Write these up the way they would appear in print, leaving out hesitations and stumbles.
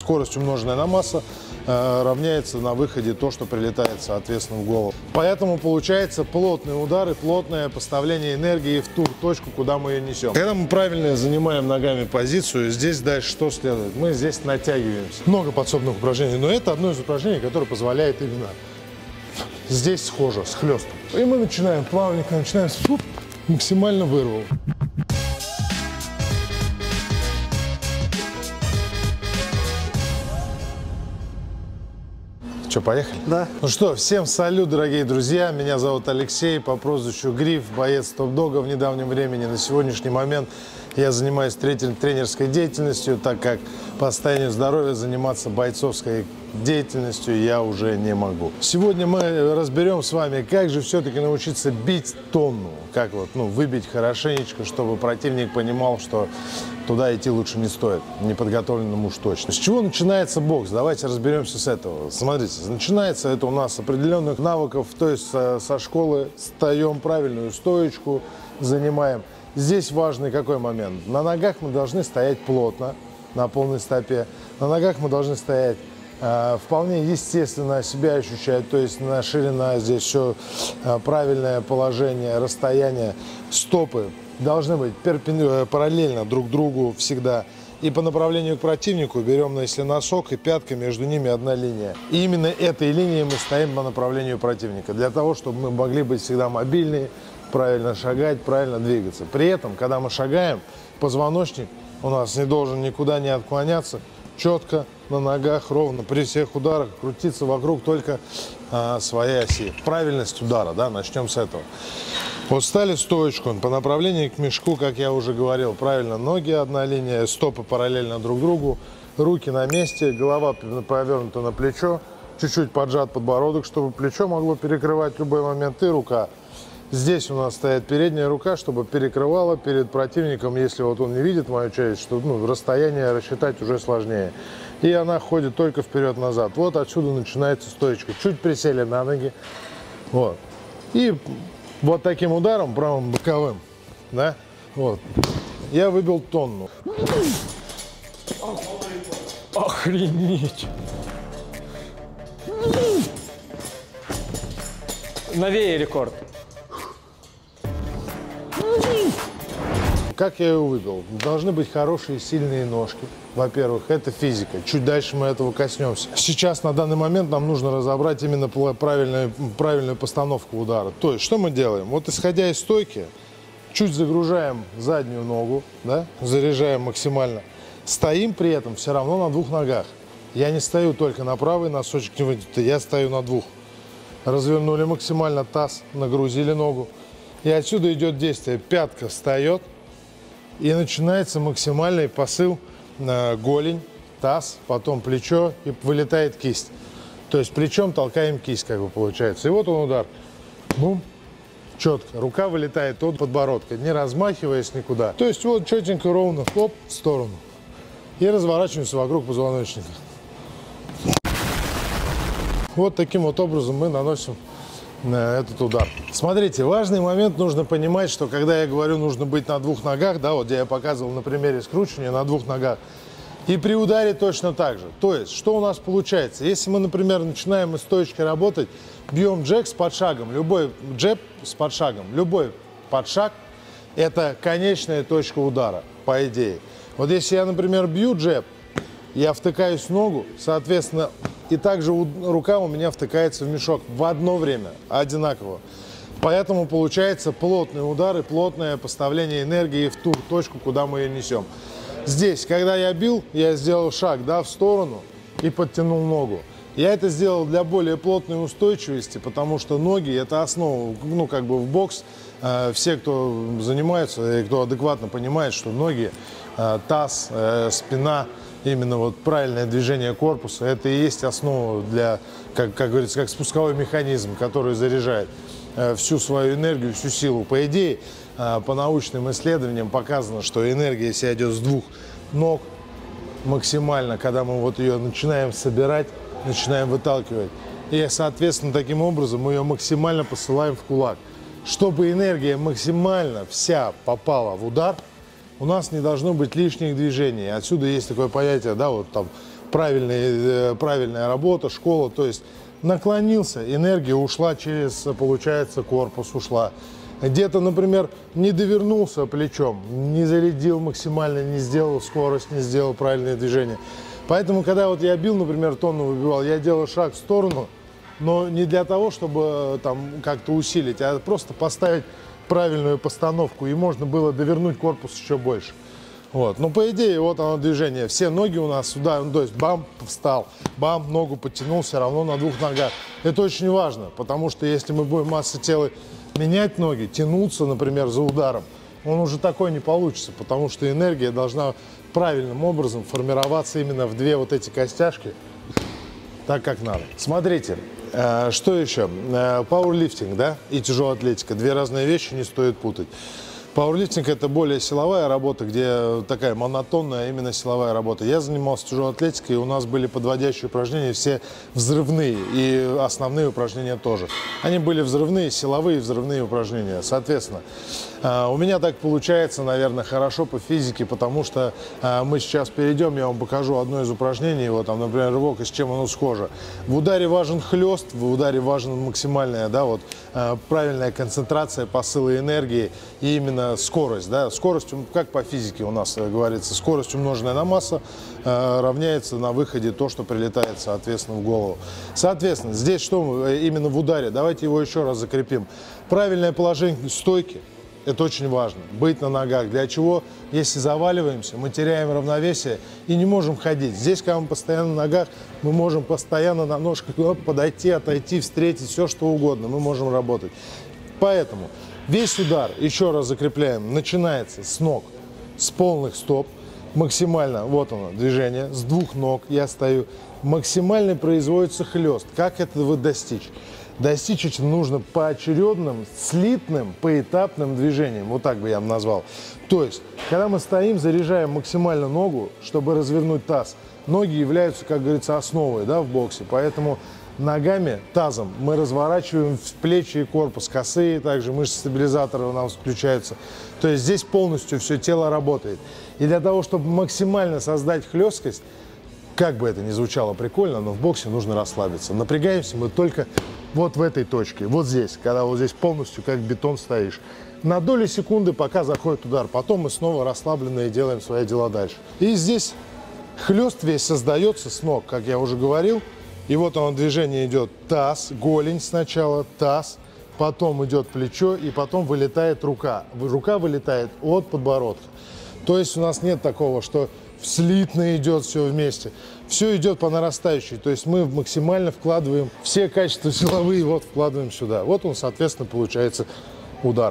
скорость, умноженная на массу, равняется на выходе то, что прилетает, соответственно, в голову. Поэтому получается плотные удары, плотное поставление энергии в ту точку, куда мы ее несем. Когда мы правильно занимаем ногами позицию, здесь дальше что следует? Мы здесь натягиваемся. Много подсобных упражнений, но это одно из упражнений, которое позволяет именно здесь схоже, с хлестом. И мы начинаем плавненько, начинаем максимально вырвал. Что, поехали? Да. Ну что, всем салют, дорогие друзья. Меня зовут Алексей, по прозвищу Гриф, боец топ-дога в недавнем времени. На сегодняшний момент я занимаюсь тренерской деятельностью, так как по состоянию здоровья заниматься бойцовской деятельностью я уже не могу. Сегодня мы разберем с вами, как же все-таки научиться бить тонну. Как вот, выбить хорошенечко, чтобы противник понимал, что туда идти лучше не стоит, неподготовленному уж точно. С чего начинается бокс? Давайте разберемся с этого. Смотрите, начинается это у нас с определенных навыков, то есть со школы встаем, правильную стоечку занимаем. Здесь важный какой момент? На ногах мы должны стоять плотно, на полной стопе. На ногах мы должны стоять вполне естественно себя ощущать, то есть ширина, здесь все правильное положение, расстояние, стопы должны быть параллельно друг другу всегда. И по направлению к противнику берем, если носок и пятка, между ними одна линия. И именно этой линией мы стоим по направлению противника, для того, чтобы мы могли быть всегда мобильны, правильно шагать, правильно двигаться. При этом, когда мы шагаем, позвоночник у нас не должен никуда не отклоняться, четко на ногах, ровно, при всех ударах крутиться вокруг только своей оси. Правильность удара, да, начнем с этого. Вот встали стоечку по направлению к мешку, как я уже говорил, правильно, ноги одна линия, стопы параллельно друг другу, руки на месте, голова повернута на плечо, чуть-чуть поджат подбородок, чтобы плечо могло перекрывать в любой момент, и рука. Здесь у нас стоит передняя рука, чтобы перекрывала перед противником, если вот он не видит мою часть, что расстояние рассчитать уже сложнее. И она ходит только вперед-назад. Вот отсюда начинается стоечка. Чуть присели на ноги. Вот. И вот таким ударом, правым боковым, да, вот, я выбил тонну. Охренеть! Новее рекорд. Как я его выбил? Должны быть хорошие, сильные ножки. Во-первых, это физика. Чуть дальше мы этого коснемся. Сейчас, на данный момент, нам нужно разобрать именно правильную постановку удара. То есть, что мы делаем? Вот исходя из стойки, чуть загружаем заднюю ногу, да, заряжаем максимально. Стоим при этом все равно на двух ногах. Я не стою только на правой, носочек не вытянутый, я стою на двух. Развернули максимально таз, нагрузили ногу. И отсюда идет действие. Пятка встает. И начинается максимальный посыл на голень, таз, потом плечо, и вылетает кисть. То есть плечом толкаем кисть, как бы получается. И вот он удар. Бум. Четко. Рука вылетает от подбородка, не размахиваясь никуда. То есть вот четенько, ровно, хлоп, в сторону. И разворачиваемся вокруг позвоночника. Вот таким вот образом мы наносим этот удар. Смотрите, важный момент, нужно понимать, что когда я говорю, нужно быть на двух ногах, да, вот где я показывал на примере скручивания на двух ногах, и при ударе точно так же. То есть, что у нас получается? Если мы, например, начинаем из стоечки работать, бьем джек с подшагом, любой джеб с подшагом, любой подшаг – это конечная точка удара, по идее. Вот если я, например, бью джеб, я втыкаюсь в ногу, соответственно, и также рука у меня втыкается в мешок в одно время, одинаково. Поэтому получается плотные удары, плотное поставление энергии в ту точку, куда мы ее несем. Здесь, когда я бил, я сделал шаг, да, в сторону и подтянул ногу. Я это сделал для более плотной устойчивости, потому что ноги – это основа, в бокс. Все, кто занимается и кто адекватно понимает, что ноги, таз, спина – именно вот правильное движение корпуса, это и есть основа для, как говорится, как спусковой механизм, который заряжает всю свою энергию, всю силу. По идее, по научным исследованиям показано, что энергия, если идет с двух ног максимально, когда мы вот ее начинаем собирать, начинаем выталкивать, и, соответственно, таким образом мы ее максимально посылаем в кулак. Чтобы энергия максимально вся попала в удар, у нас не должно быть лишних движений. Отсюда есть такое понятие, да, вот там правильная работа, школа. То есть наклонился, энергия ушла через, получается, корпус ушла. Где-то, например, не довернулся плечом, не зарядил максимально, не сделал скорость, не сделал правильное движение. Поэтому, когда вот я бил, например, тонну выбивал, я делал шаг в сторону, но не для того, чтобы там как-то усилить, а просто поставить правильную постановку, и можно было довернуть корпус еще больше. Вот. Но по идее, вот оно движение. Все ноги у нас сюда, ну, то есть бам, встал, бам, ногу подтянул, все равно на двух ногах. Это очень важно, потому что если мы будем массой тела менять ноги, тянуться, например, за ударом, он уже такой не получится, потому что энергия должна правильным образом формироваться именно в две вот эти костяшки, так как надо. Смотрите, что еще? Пауэрлифтинг, да, и тяжелая атлетика. Две разные вещи, не стоит путать. Пауэрлифтинг – это более силовая работа, где такая монотонная именно силовая работа. Я занимался тяжелой атлетикой, и у нас были подводящие упражнения, все взрывные, и основные упражнения тоже. Они были взрывные, силовые взрывные упражнения. Соответственно, у меня так получается, наверное, хорошо по физике, потому что мы сейчас перейдем, я вам покажу одно из упражнений, вот там, например, рывок, и с чем оно схоже. В ударе важен хлест, в ударе важен максимальная, да, вот, правильная концентрация посыла энергии и именно скорость, да, скорость, как по физике у нас говорится, скорость, умноженная на массу, равняется на выходе то, что прилетает, соответственно, в голову. Соответственно, здесь что именно в ударе, давайте его еще раз закрепим. Правильное положение стойки. Это очень важно. Быть на ногах. Для чего? Если заваливаемся, мы теряем равновесие и не можем ходить. Здесь, когда мы постоянно на ногах, мы можем постоянно на ножках подойти, отойти, встретить, все что угодно. Мы можем работать. Поэтому весь удар, еще раз закрепляем, начинается с ног, с полных стоп. Максимально, вот оно, движение, с двух ног я стою. Максимально производится хлест. Как этого достичь? Достичь это нужно поочередным, слитным, поэтапным движением. Вот так бы я назвал. То есть, когда мы стоим, заряжаем максимально ногу, чтобы развернуть таз. Ноги являются, как говорится, основой, да, в боксе. Поэтому ногами, тазом мы разворачиваем в плечи и корпус. Косые, также мышцы стабилизатора у нас включаются. То есть здесь полностью все тело работает. И для того, чтобы максимально создать хлесткость, как бы это ни звучало прикольно, но в боксе нужно расслабиться. Напрягаемся мы только вот в этой точке, вот здесь, когда вот здесь полностью как бетон стоишь. На доли секунды, пока заходит удар. Потом мы снова расслабленные делаем свои дела дальше. И здесь хлест весь создается с ног, как я уже говорил. И вот оно движение идет таз, голень сначала, таз, потом идет плечо и потом вылетает рука. Рука вылетает от подбородка. То есть у нас нет такого, что слитно идет все вместе. Все идет по нарастающей. То есть мы максимально вкладываем все качества силовые, вот вкладываем сюда. Вот он, соответственно, получается удар.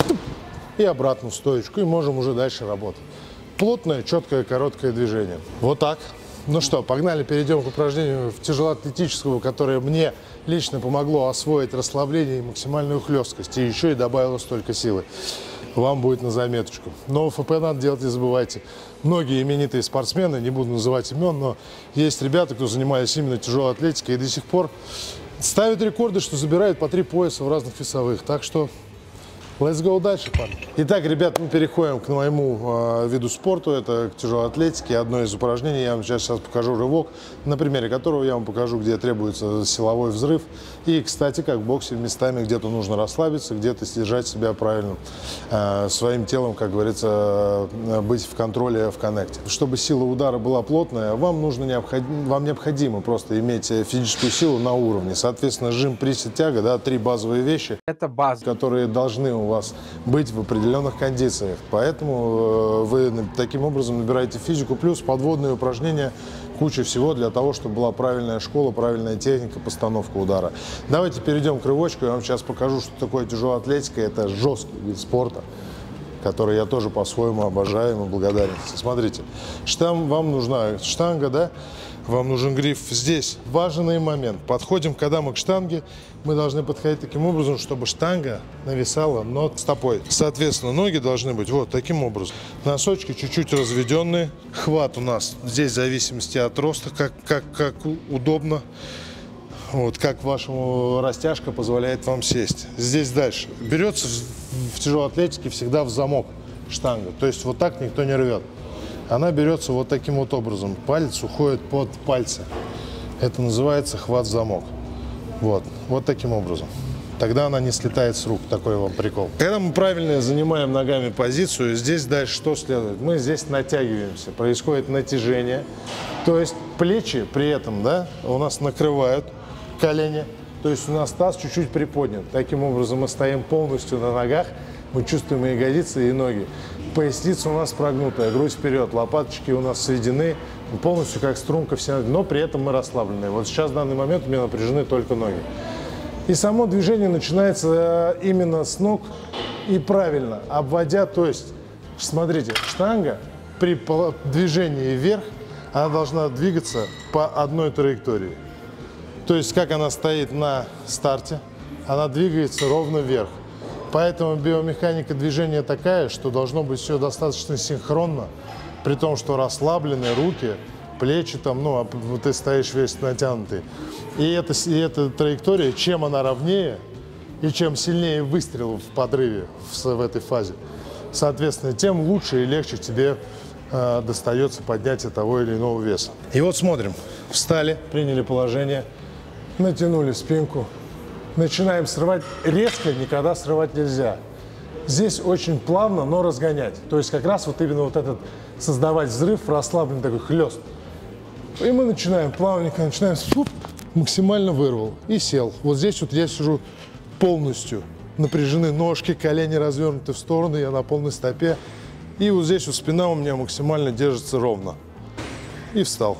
И обратно в стоечку. И можем уже дальше работать. Плотное, четкое, короткое движение. Вот так. Ну что, погнали, перейдем к упражнению тяжелоатлетического, которое мне лично помогло освоить расслабление и максимальную хлесткость. И еще и добавило столько силы. Вам будет на заметочку. Но ФП надо делать, не забывайте. Многие именитые спортсмены, не буду называть имен, но есть ребята, кто занимались именно тяжелой атлетикой и до сих пор ставят рекорды, что забирают по 3 пояса в разных весовых. Так что let's go дальше, парни. Итак, ребят, мы переходим к моему виду спорту. Это к тяжелой атлетике. Одно из упражнений. Я вам сейчас покажу рывок, на примере которого я вам покажу, где требуется силовой взрыв. И, кстати, как в боксе, местами где-то нужно расслабиться, где-то держать себя правильно, своим телом, как говорится, быть в контроле, в коннекте. Чтобы сила удара была плотная, вам необходимо просто иметь физическую силу на уровне. Соответственно, жим, присед, тяга, да, 3 базовые вещи. Это база, которые должны у вас быть в определенных кондициях. Поэтому вы таким образом набираете физику, плюс подводные упражнения, куча всего для того, чтобы была правильная школа, правильная техника, постановка удара. Давайте перейдем к рывочку. Я вам сейчас покажу, что такое тяжелая атлетика. Это жесткий вид спорта, который я тоже по-своему обожаю и благодарен. Смотрите, вам нужна штанга, да? Вам нужен гриф. Здесь важный момент. Подходим, когда мы к штанге, мы должны подходить таким образом, чтобы штанга нависала над стопой. Соответственно, ноги должны быть вот таким образом. Носочки чуть-чуть разведенные. Хват у нас здесь в зависимости от роста, как удобно. Вот, как вашему растяжка позволяет вам сесть. Здесь дальше. Берется в тяжелой атлетике всегда в замок штанга. То есть вот так никто не рвет. она берется вот таким вот образом. Палец уходит под пальцы. Это называется хват-замок. Вот таким образом. Тогда она не слетает с рук. Такой вам прикол. Когда мы правильно занимаем ногами позицию, здесь дальше что следует? Мы здесь натягиваемся. Происходит натяжение. То есть плечи при этом, да, у нас накрывают колени. То есть у нас таз чуть-чуть приподнят. Таким образом мы стоим полностью на ногах. Мы чувствуем и ягодицы, и ноги. Поясница у нас прогнутая, грудь вперед, лопаточки у нас сведены. Полностью как струнка вся, но при этом мы расслаблены. Вот сейчас в данный момент у меня напряжены только ноги. И само движение начинается именно с ног и правильно, обводя, то есть, смотрите, штанга при движении вверх, она должна двигаться по одной траектории. То есть, как она стоит на старте, она двигается ровно вверх. Поэтому биомеханика движения такая, что должно быть все достаточно синхронно, при том, что расслаблены руки, плечи там, ну, а ты стоишь весь натянутый. И эта траектория, чем она ровнее и чем сильнее выстрел в подрыве в этой фазе, соответственно, тем лучше и легче тебе достается поднятие того или иного веса. И вот смотрим. Встали, приняли положение, натянули спинку. Начинаем срывать. Резко никогда срывать нельзя. Здесь очень плавно, но разгонять. То есть как раз вот именно вот этот создавать взрыв, расслабленный такой хлест. И мы начинаем плавненько, начинаем, максимально вырвал и сел. Вот здесь вот я сижу полностью. Напряжены ножки, колени развернуты в сторону, я на полной стопе. И вот здесь вот спина у меня максимально держится ровно. И встал.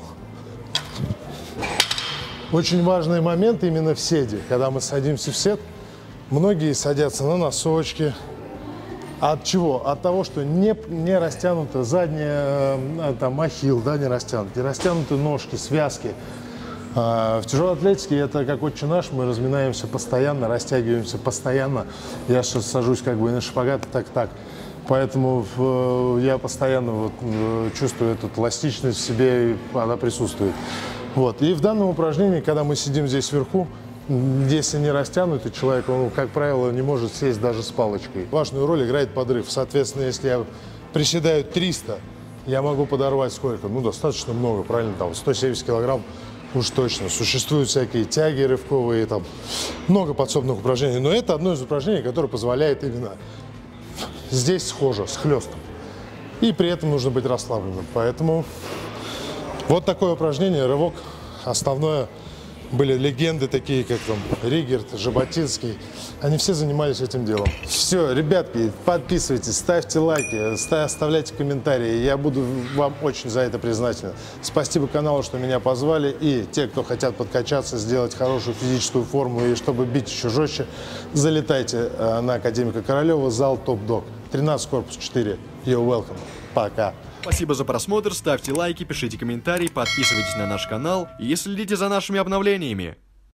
Очень важный момент именно в седе. Когда мы садимся в сет, многие садятся на носочки. От чего? От того, что не растянута задняя, там, ахилл, да, не растянуты ножки, связки. В тяжелой атлетике это как «Отче наш», мы разминаемся постоянно, растягиваемся постоянно. Я сейчас сажусь как бы на шпагат, так. Поэтому я постоянно вот чувствую эту эластичность в себе, и она присутствует. Вот. И в данном упражнении, когда мы сидим здесь вверху, если не растянутый человек, он, как правило, не может сесть даже с палочкой. Важную роль играет подрыв. Соответственно, если я приседаю 300, я могу подорвать сколько? Ну, достаточно много, правильно, там 170 килограмм уж точно. Существуют всякие тяги рывковые, там много подсобных упражнений. Но это одно из упражнений, которое позволяет именно здесь схоже, с хлестом. И при этом нужно быть расслабленным. Поэтому вот такое упражнение, рывок, основное. Были легенды такие, как там Ригерт, Жаботинский. Они все занимались этим делом. Все, ребятки, подписывайтесь, ставьте лайки, оставляйте комментарии. Я буду вам очень за это признателен. Спасибо каналу, что меня позвали. И те, кто хотят подкачаться, сделать хорошую физическую форму и чтобы бить еще жестче, залетайте на Академика Королева, зал Топ-Дог. 13, корпус 4. You're welcome. Пока. Спасибо за просмотр, ставьте лайки, пишите комментарии, подписывайтесь на наш канал и следите за нашими обновлениями.